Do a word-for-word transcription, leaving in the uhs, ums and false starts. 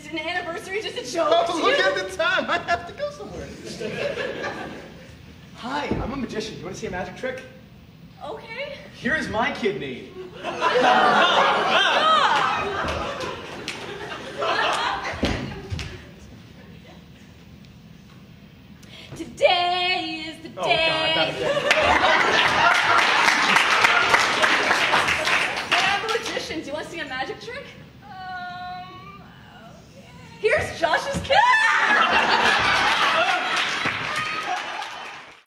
Just an anniversary, just a joke. Oh, look at the time. I have to go somewhere. Hi, I'm a magician. You want to see a magic trick? Okay. Here's my kidney. Today is the Oh, day. God, not again. Hey, I'm a magician. Do you want to see a magic trick? Um, okay. Here's John.